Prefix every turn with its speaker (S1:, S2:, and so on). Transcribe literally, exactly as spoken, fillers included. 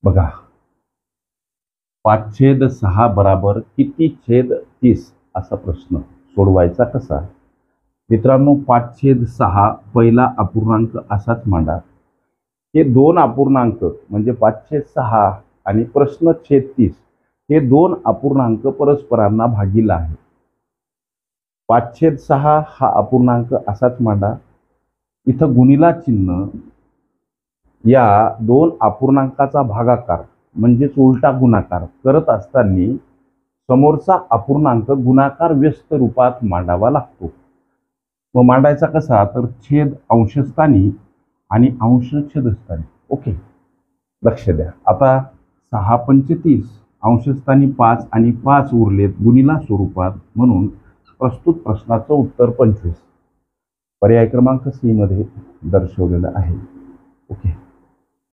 S1: बघा, पाच छेद सहा बराबर किती छेद तीस असा प्रश्न सोडवायचा कसा? मित्रांनो, पाच छेद सहा पहिला अपूर्णांक असाच मांडा. हे दोन अपूर्णांक म्हणजे पाच छेद सहा आणि प्रश्न छेद तीस हे दोन अपूर्णांक परस्परांना भागीला आहे. पाच छेद सहा हा अपूर्णांक असाच मांडा. इथं गुणिला चिन्ह या दोन अपूर्णांकाचा भागाकार म्हणजेच उलटा गुणाकार करत असताना समोरचा अपूर्णांक गुणाकार व्यस्त रूपात मांडावा लागतो. मग मांडायचा कसा? तर छेद अंशस्थानी आणि अंश छेदस्थानी. ओके, लक्ष द्या. आता सहा पंचतीस अंशस्थानी पाच आणि पाच उरलेत गुणिला स्वरूपात, म्हणून प्रस्तुत प्रश्नाचं उत्तर पंचवीस पर्याय क्रमांक सी मध्ये दर्शवलेलं आहे.